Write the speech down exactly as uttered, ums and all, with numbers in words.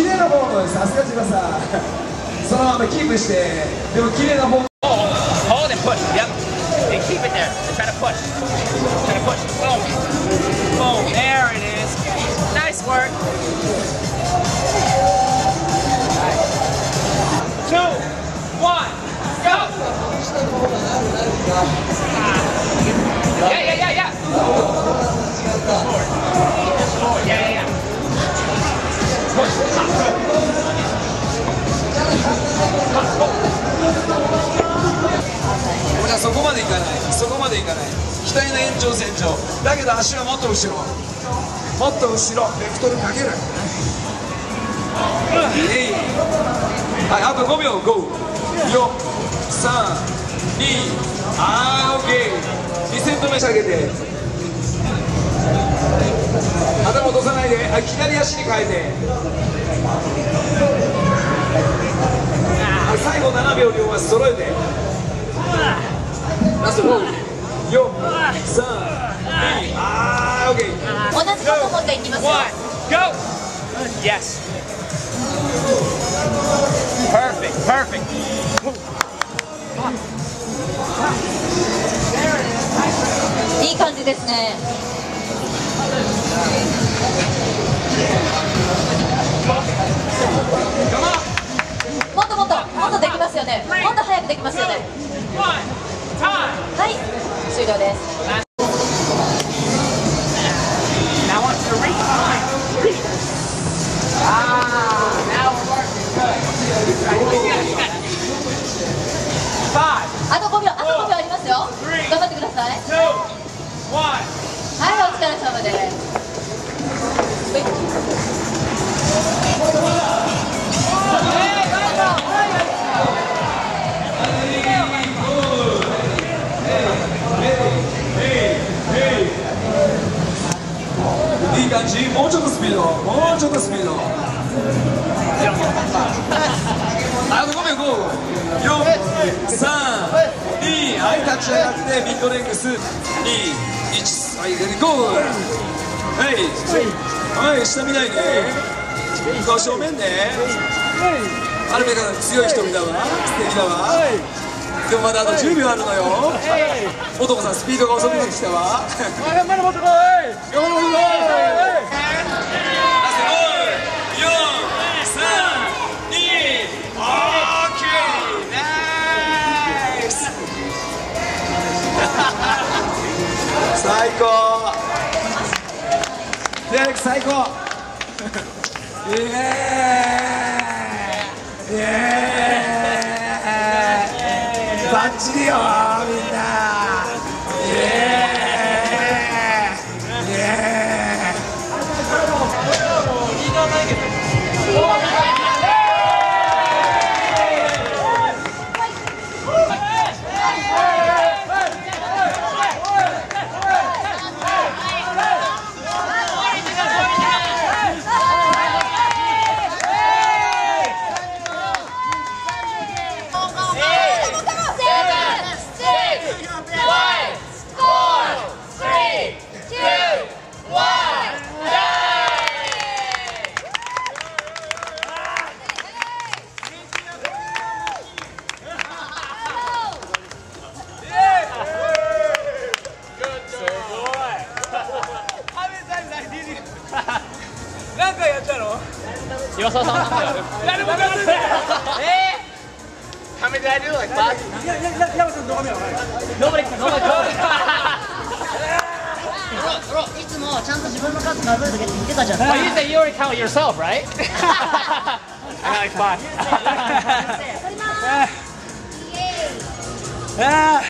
綺麗なフォーム、さすが千葉さん。そのままキープして、でも綺麗なフォーム。 Hold and push. Yep. And keep it there. And try to push. Try to push. Boom. Boom. There it is. Nice work. Two, one, go. Yeah, yeah, yeah, yeah. Forward. Forward. Yeah, yeah, yeah. Push. Hop. じゃあそこまでいかない、そこまでいかない、額の延長線上だけど足はもっと後ろ、もっと後ろ、ベクトルかける。えい、はい、あとごびょう、ご、よん、さん、に、あー、オッケー、にセット目下げて、頭落とさないで、はい、左足に変えて、はい、最後ななびょう両足揃えて。ラストご、よん、さん、に、あー、オッケー。 同じこともう一回いきますよ。 Go! Yes. Perfect, perfect. いい感じですね。もっともっともっとできますよね。もっと早くできますよね。はい、終了です。あとごびょう、あとごびょうありますよ。頑張ってください。はい、お疲れ様です。 いい感じ、もうちょっとスピード、もうちょっとスピード。あとごびょう、ご、よん、さん、に、はい、立ち上がってミッドレッグス、に、いち、はい、ゴー。はい、はい、下見ないで。こう正面ね。あるべから強い瞳だわ、素敵だわ。でもまだあとじゅうびょうあるのよ。男さんスピードが遅くなってきたわ。 頑張れ持ってこい。頑張れ持ってこい。 最高。デレク最高。イエーイ。イエーイ。バッチリよみんな。イエーイ。イエーイ。 何回やったの？ 岩沢さんなんだよ。 誰も勝てない。 えー How many did I do? Like five? いやいやいや、山さんどこ見よ。 Nobody, nobody. いつもちゃんと自分の数数えとけって言ってたじゃん。 Well, you said you already count yourself, right? I got like five. 取ります。 ああ。